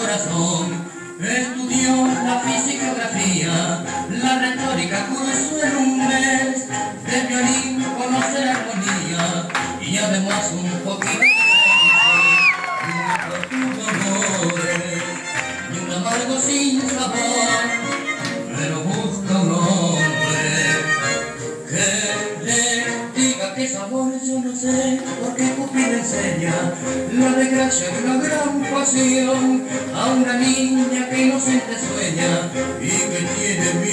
corazón. Estudió la fisiografía, la retórica cursó en un mes. De violín conoce la armonía y además un poquito de dolores y un amargo sin sabor, pero busca un hombre que le diga qué sabor. Yo no sé por qué Cupido enseña la desgracia de una gran pasión a una niña que inocente sueña y que tiene